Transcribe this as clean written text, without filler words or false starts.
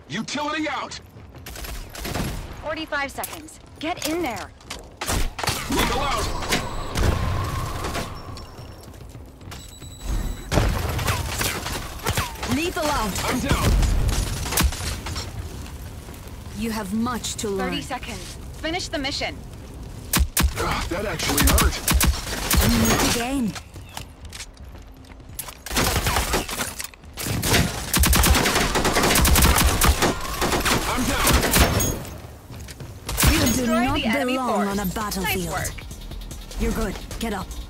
Utility out! 45 seconds. Get in there. Lethal out! Lethal out. I'm down. You have much to learn. 30 seconds. Finish the mission. That actually hurt. Again. I'm down. You do Destroy not the enemy belong force. on a battlefield. Nice work. You're good. Get up.